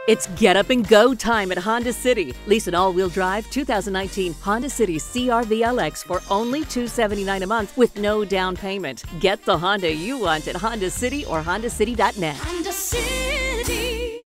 It's get up and go time at Honda City. Lease an all-wheel drive 2019 Honda City CR-V LX for only $279 a month with no down payment. Get the Honda you want at Honda City or HondaCity.net. Honda City.